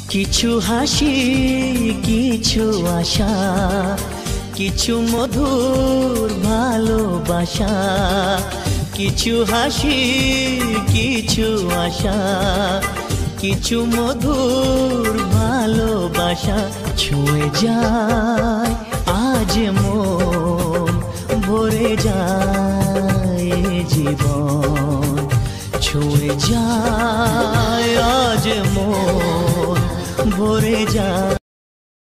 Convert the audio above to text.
কিছু হাসি, কিছু আশা, কিছু মধুর ভালোবাসা। কিছু হাসি, কিছু আশা, কিছু মধুর ভালোবাসা। ছুঁয়ে যায় আজ মন, ভরে যায় জীবন। ছুঁয়ে যায় আজ মন, ভরে যায়